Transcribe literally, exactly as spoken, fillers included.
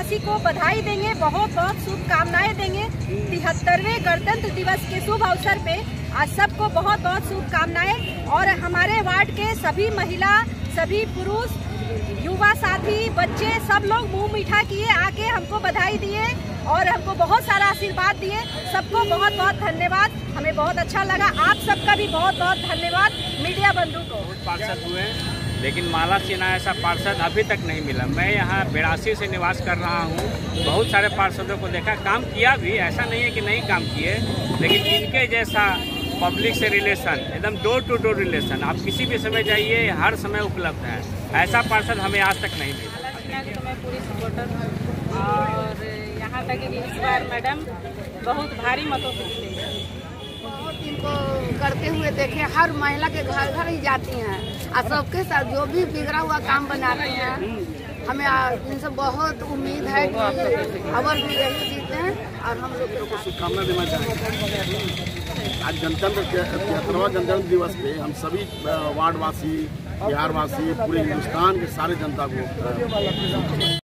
वासी को बधाई देंगे, बहुत बहुत शुभकामनाएं देंगे। तिहत्तरवें गणतंत्र दिवस के शुभ अवसर पे आज सबको बहुत बहुत शुभकामनाएं। और हमारे वार्ड के सभी महिला, सभी पुरुष, युवा साथी, बच्चे सब लोग मुंह मीठा किए, आके हमको बधाई दिए और हमको बहुत सारा आशीर्वाद दिए। सबको बहुत बहुत धन्यवाद, हमें बहुत अच्छा लगा। आप सबका भी बहुत बहुत धन्यवाद मीडिया बंधु को। पार्षद हुए लेकिन माला सिन्हा ऐसा पार्षद अभी तक नहीं मिला। मैं यहाँ बेरासी से निवास कर रहा हूँ, बहुत सारे पार्षदों को देखा, काम किया भी, ऐसा नहीं है कि नहीं काम किए, लेकिन इनके जैसा पब्लिक से रिलेशन, एकदम डोर टू डोर रिलेशन, आप किसी भी समय जाइए, हर समय उपलब्ध है। ऐसा पार्षद हमें आज तक नहीं मिला। माला सिन्हा की तो मैं पूरी सपोर्टर हूँ और यहाँ तक कि इस बार मैडम बहुत भारी मतों से जीतेंगी। बहुत इनको करते हुए देखे, हर महिला के घर घर ही जाती हैं और सबके साथ जो भी बिगड़ा हुआ काम बनाते हैं। हमें इनसे बहुत उम्मीद है कि अवर भी यही जीते हैं और हम लोग को शुभकामना देना चाहेंगे। आज गणतंत्र तिहत्तरवां गणतंत्र दिवस पे हम सभी वार्डवासी, बिहारवासी, पूरे हिंदुस्तान के सारे जनता को